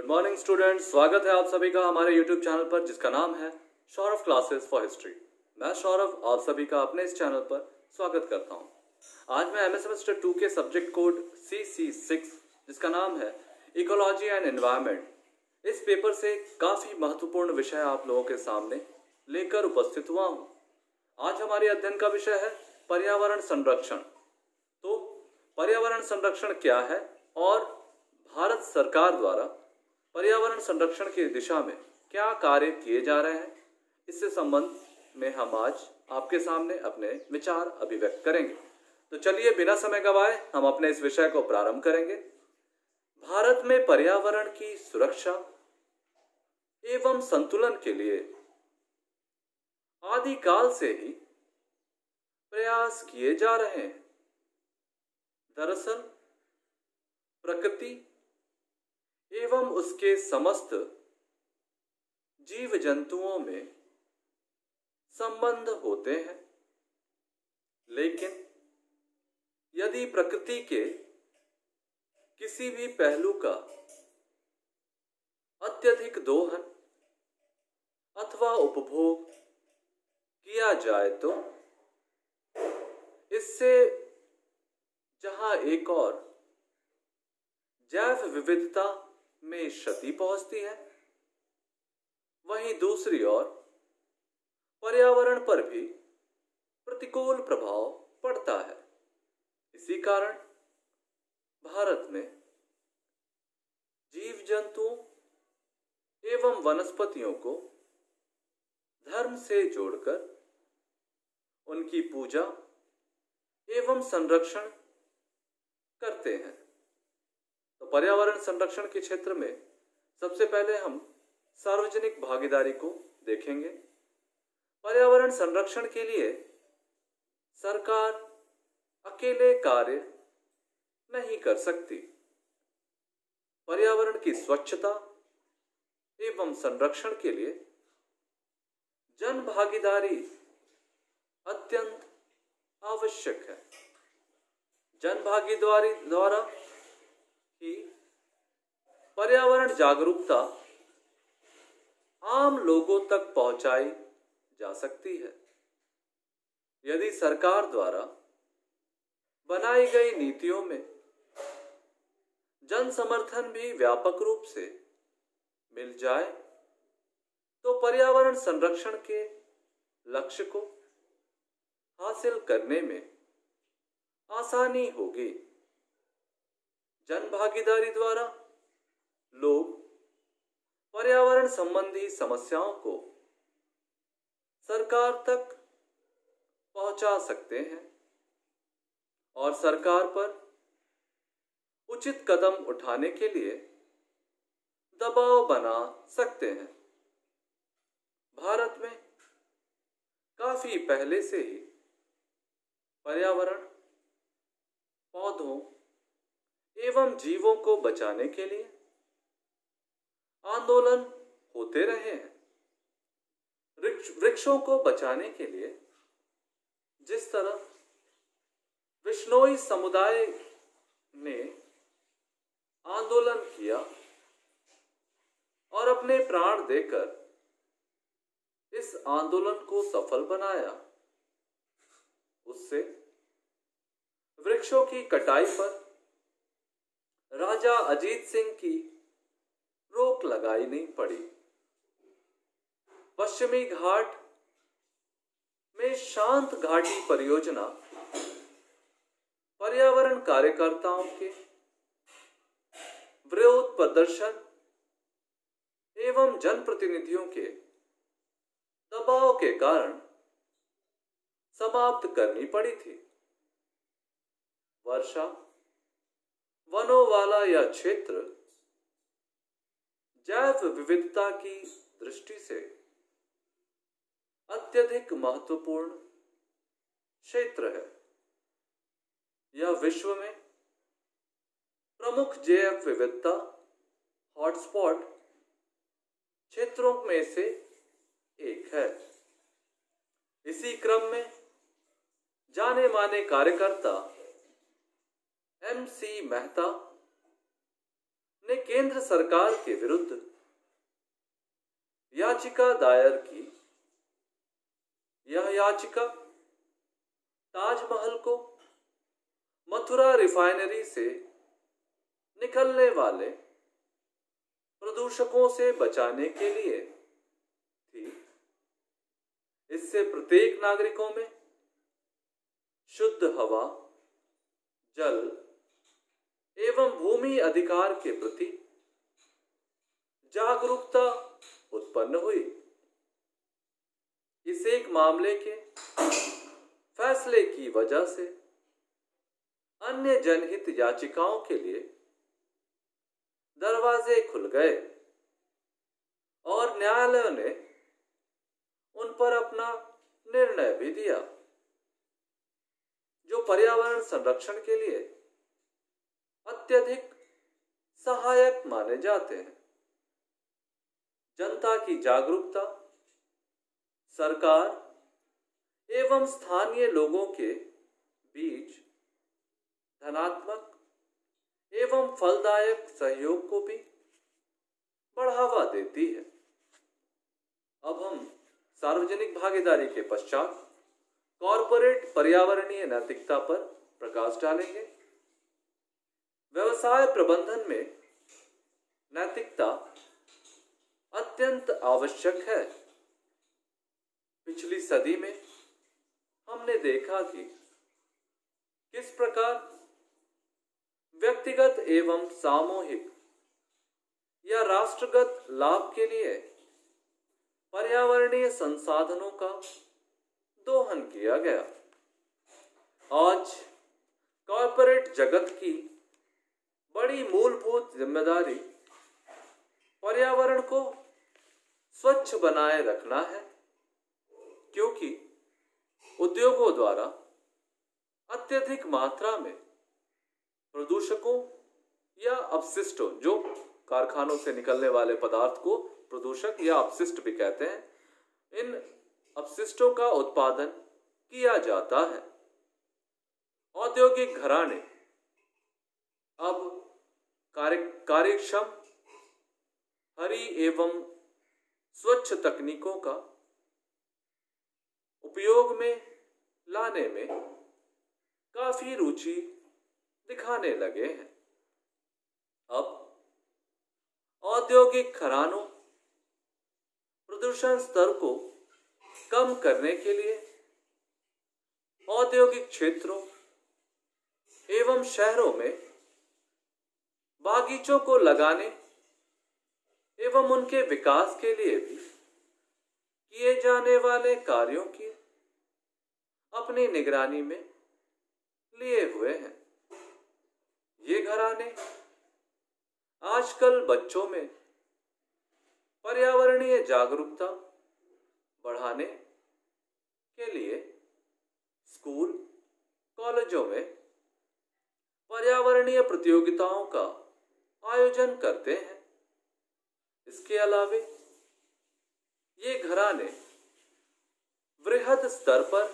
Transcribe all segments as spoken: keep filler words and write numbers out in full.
Good morning students, स्वागत है आप सभी का हमारे यूट्यूब चैनल पर जिसका नाम है सौरभ क्लासेस फॉर हिस्ट्री। मैं सौरभ आप सभी का अपने इस चैनल पर स्वागत करता हूं। आज मैं एमए सेमेस्टर टू के subject code C C six जिसका नाम है इकोलॉजी एंड एनवायरनमेंट, इस पेपर से काफ़ी महत्वपूर्ण विषय आप लोगों के सामने लेकर उपस्थित हुआ हूँ। आज हमारे अध्ययन का विषय है पर्यावरण संरक्षण। तो पर्यावरण संरक्षण क्या है और भारत सरकार द्वारा पर्यावरण संरक्षण की दिशा में क्या कार्य किए जा रहे हैं, इससे संबंध में हम आज आपके सामने अपने विचार अभिव्यक्त करेंगे। तो चलिए बिना समय गवाए हम अपने इस विषय को प्रारंभ करेंगे। भारत में पर्यावरण की सुरक्षा एवं संतुलन के लिए आदिकाल से ही प्रयास किए जा रहे हैं। दरअसल प्रकृति एवं उसके समस्त जीव जंतुओं में संबंध होते हैं, लेकिन यदि प्रकृति के किसी भी पहलू का अत्यधिक दोहन अथवा उपभोग किया जाए तो इससे जहां एक और जैव विविधता में क्षति पहुंचती है, वहीं दूसरी ओर पर्यावरण पर भी प्रतिकूल प्रभाव पड़ता है। इसी कारण भारत में जीव जंतुओं एवं वनस्पतियों को धर्म से जोड़कर उनकी पूजा एवं संरक्षण करते हैं। तो पर्यावरण संरक्षण के क्षेत्र में सबसे पहले हम सार्वजनिक भागीदारी को देखेंगे। पर्यावरण संरक्षण के लिए सरकार अकेले कार्य नहीं कर सकती। पर्यावरण की स्वच्छता एवं संरक्षण के लिए जन भागीदारी अत्यंत आवश्यक है। जन भागीदारी द्वारा ही पर्यावरण जागरूकता आम लोगों तक पहुंचाई जा सकती है। यदि सरकार द्वारा बनाई गई नीतियों में जन समर्थन भी व्यापक रूप से मिल जाए तो पर्यावरण संरक्षण के लक्ष्य को हासिल करने में आसानी होगी। जन भागीदारी द्वारा लोग पर्यावरण संबंधी समस्याओं को सरकार तक पहुंचा सकते हैं और सरकार पर उचित कदम उठाने के लिए दबाव बना सकते हैं। भारत में काफी पहले से ही पर्यावरण, पौधों एवं जीवों को बचाने के लिए आंदोलन होते रहे हैं। वृक्षों को बचाने के लिए जिस तरह विश्नोई समुदाय ने आंदोलन किया और अपने प्राण देकर इस आंदोलन को सफल बनाया, उससे वृक्षों की कटाई पर राजा अजीत सिंह की रोक लगाई नहीं पड़ी। पश्चिमी घाट में शांत घाटी परियोजना पर्यावरण कार्यकर्ताओं के विरोध प्रदर्शन एवं जनप्रतिनिधियों के दबाव के कारण समाप्त करनी पड़ी थी। वर्षा वनों वाला यह क्षेत्र जैव विविधता की दृष्टि से अत्यधिक महत्वपूर्ण क्षेत्र है। यह विश्व में प्रमुख जैव विविधता हॉटस्पॉट क्षेत्रों में से एक है। इसी क्रम में जाने माने कार्यकर्ता एम सी मेहता ने केंद्र सरकार के विरुद्ध याचिका दायर की। यह याचिका ताजमहल को मथुरा रिफाइनरी से निकलने वाले प्रदूषकों से बचाने के लिए थी। इससे प्रत्येक नागरिकों में शुद्ध हवा, जल एवं भूमि अधिकार के प्रति जागरूकता उत्पन्न हुई। इस एक मामले के फैसले की वजह से अन्य जनहित याचिकाओं के लिए दरवाजे खुल गए और न्यायालय ने उन पर अपना निर्णय भी दिया, जो पर्यावरण संरक्षण के लिए अत्यधिक सहायक माने जाते हैं। जनता की जागरूकता सरकार एवं स्थानीय लोगों के बीच धनात्मक एवं फलदायक सहयोग को भी बढ़ावा देती है। अब हम सार्वजनिक भागीदारी के पश्चात कॉरपोरेट पर्यावरणीय नैतिकता पर प्रकाश डालेंगे। व्यवसाय प्रबंधन में नैतिकता अत्यंत आवश्यक है। पिछली सदी में हमने देखा कि किस प्रकार व्यक्तिगत एवं सामूहिक या राष्ट्रगत लाभ के लिए पर्यावरणीय संसाधनों का दोहन किया गया। आज कॉर्पोरेट जगत की बड़ी मूलभूत जिम्मेदारी पर्यावरण को स्वच्छ बनाए रखना है, क्योंकि उद्योगों द्वारा अत्यधिक मात्रा में प्रदूषकों या अपशिष्टों, जो कारखानों से निकलने वाले पदार्थ को प्रदूषक या अपशिष्ट भी कहते हैं, इन अपशिष्टों का उत्पादन किया जाता है। औद्योगिक घराने अब कार्य कार्यक्षम हरी एवं स्वच्छ तकनीकों का उपयोग में लाने में काफी रुचि दिखाने लगे हैं। अब औद्योगिक घरानों प्रदूषण स्तर को कम करने के लिए औद्योगिक क्षेत्रों एवं शहरों में बागीचों को लगाने एवं उनके विकास के लिए भी किए जाने वाले कार्यों की अपनी निगरानी में लिए हुए हैं। ये घराने आजकल बच्चों में पर्यावरणीय जागरूकता बढ़ाने के लिए स्कूल, कॉलेजों में पर्यावरणीय प्रतियोगिताओं का आयोजन करते हैं। इसके अलावे ये घराने वृहद स्तर पर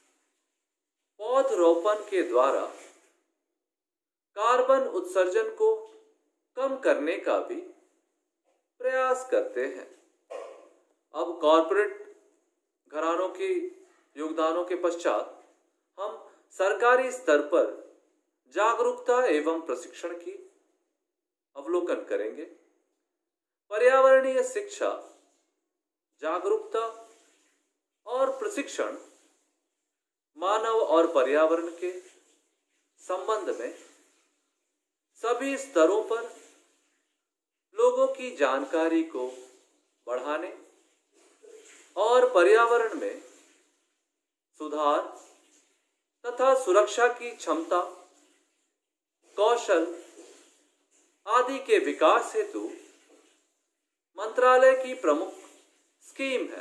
पौधरोपण के द्वारा कार्बन उत्सर्जन को कम करने का भी प्रयास करते हैं। अब कॉर्पोरेट घरानों के योगदानों के पश्चात हम सरकारी स्तर पर जागरूकता एवं प्रशिक्षण की अवलोकन करेंगे। पर्यावरणीय शिक्षा, जागरूकता और प्रशिक्षण मानव और पर्यावरण के संबंध में सभी स्तरों पर लोगों की जानकारी को बढ़ाने और पर्यावरण में सुधार तथा सुरक्षा की क्षमता, कौशल आदि के विकास हेतु मंत्रालय की प्रमुख स्कीम है,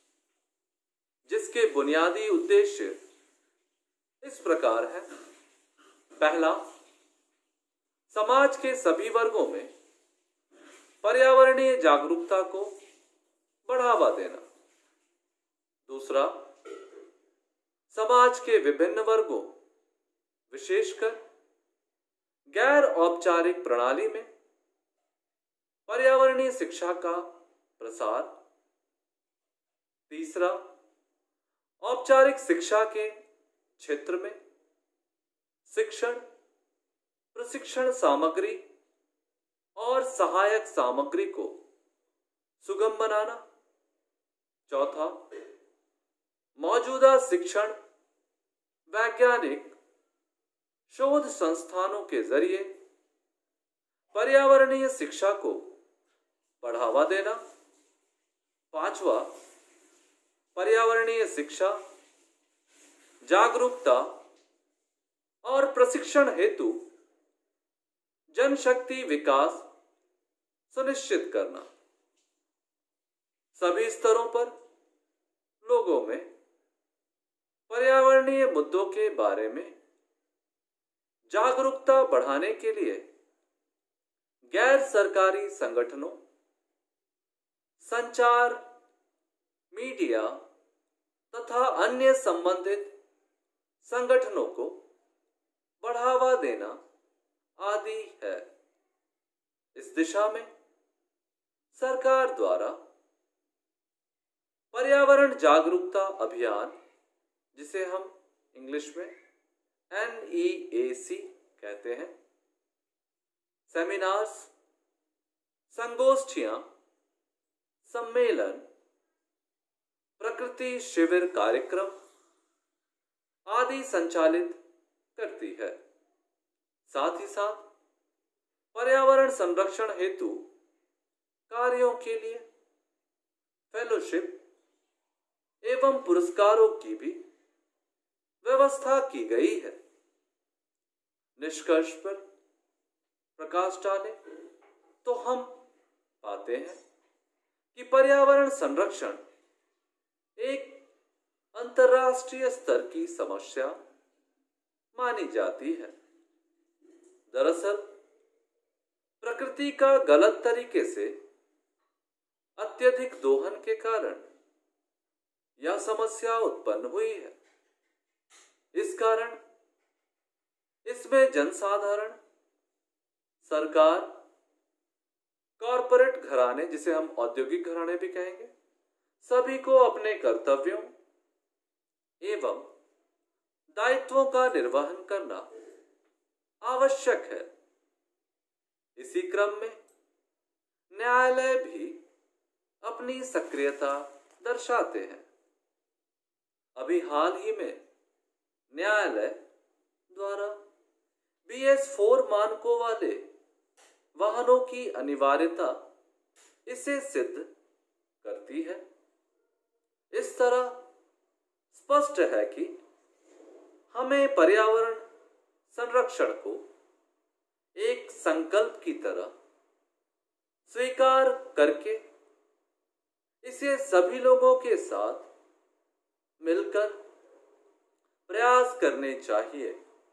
जिसके बुनियादी उद्देश्य इस प्रकार है। पहला, समाज के सभी वर्गों में पर्यावरणीय जागरूकता को बढ़ावा देना। दूसरा, समाज के विभिन्न वर्गों, विशेषकर गैर औपचारिक प्रणाली में पर्यावरणीय शिक्षा का प्रसार। तीसरा, औपचारिक शिक्षा के क्षेत्र में शिक्षण, प्रशिक्षण सामग्री और सहायक सामग्री को सुगम बनाना। चौथा, मौजूदा शिक्षण, वैज्ञानिक शोध संस्थानों के जरिए पर्यावरणीय शिक्षा को बढ़ावा देना। पांचवा, पर्यावरणीय शिक्षा, जागरूकता और प्रशिक्षण हेतु जनशक्ति विकास सुनिश्चित करना। सभी स्तरों पर लोगों में पर्यावरणीय मुद्दों के बारे में जागरूकता बढ़ाने के लिए गैर सरकारी संगठनों, संचार, मीडिया तथा अन्य संबंधित संगठनों को बढ़ावा देना आदि है। इस दिशा में सरकार द्वारा पर्यावरण जागरूकता अभियान, जिसे हम इंग्लिश में एन ई ए सी कहते हैं, सेमिनार्स, संगोष्ठियां, सम्मेलन, प्रकृति शिविर कार्यक्रम आदि संचालित करती है। साथ ही साथ पर्यावरण संरक्षण हेतु कार्यों के लिए फेलोशिप एवं पुरस्कारों की भी व्यवस्था की गई है। निष्कर्ष पर प्रकाश डालें तो हम पाते हैं कि पर्यावरण संरक्षण एक अंतर्राष्ट्रीय स्तर की समस्या मानी जाती है। दरअसल प्रकृति का गलत तरीके से अत्यधिक दोहन के कारण यह समस्या उत्पन्न हुई है। इस कारण इसमें जनसाधारण, सरकार, कॉरपोरेट घराने, जिसे हम औद्योगिक घराने भी कहेंगे, सभी को अपने कर्तव्यों एवं दायित्वों का निर्वहन करना आवश्यक है। इसी क्रम में न्यायालय भी अपनी सक्रियता दर्शाते हैं। अभी हाल ही में न्यायालय द्वारा बी एस फोर मानकों वाले वाहनों की अनिवार्यता इसे सिद्ध करती है। इस तरह स्पष्ट है कि हमें पर्यावरण संरक्षण को एक संकल्प की तरह स्वीकार करके इसे सभी लोगों के साथ मिलकर प्रयास करने चाहिए।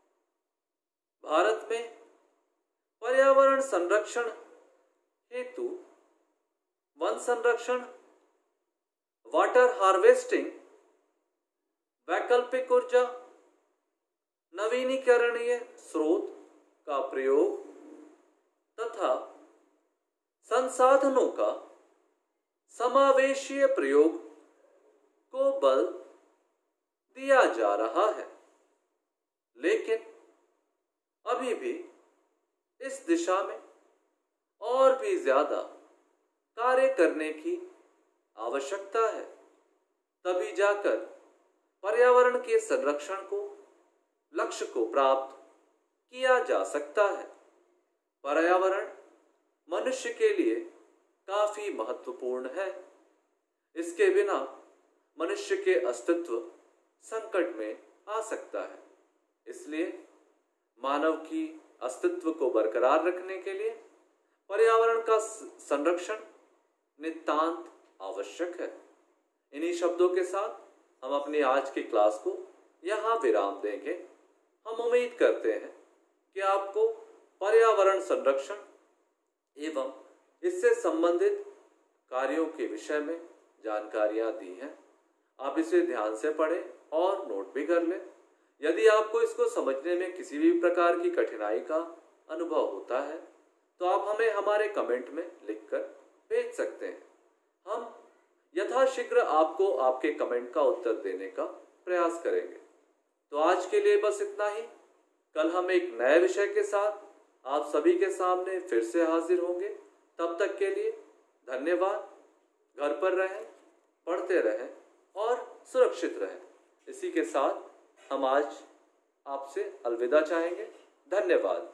भारत में पर्यावरण संरक्षण हेतु वन संरक्षण, वाटर हार्वेस्टिंग, वैकल्पिक ऊर्जा, नवीनीकरणीय स्रोत का प्रयोग तथा संसाधनों का समावेशीय प्रयोग को बल दिया जा रहा है। लेकिन अभी भी इस दिशा में और भी ज्यादा कार्य करने की आवश्यकता है। तभी जाकर पर्यावरण के संरक्षण को लक्ष्य को प्राप्त किया जा सकता है। पर्यावरण मनुष्य के लिए काफी महत्वपूर्ण है। इसके बिना मनुष्य के अस्तित्व संकट में आ सकता है। इसलिए मानव की अस्तित्व को बरकरार रखने के लिए पर्यावरण का संरक्षण नितांत आवश्यक है। इन्हीं शब्दों के साथ हम अपनी आज की क्लास को यहाँ विराम देंगे। हम उम्मीद करते हैं कि आपको पर्यावरण संरक्षण एवं इससे संबंधित कार्यों के विषय में जानकारियां दी हैं। आप इसे ध्यान से पढ़ें और नोट भी कर लें। यदि आपको इसको समझने में किसी भी प्रकार की कठिनाई का अनुभव होता है तो आप हमें हमारे कमेंट में लिखकर भेज सकते हैं। हम यथाशीघ्र आपको आपके कमेंट का उत्तर देने का प्रयास करेंगे। तो आज के लिए बस इतना ही। कल हम एक नए विषय के साथ आप सभी के सामने फिर से हाजिर होंगे। तब तक के लिए धन्यवाद। घर पर रहें, पढ़ते रहें और सुरक्षित रहें। इसी के साथ हम आज आपसे अलविदा चाहेंगे। धन्यवाद।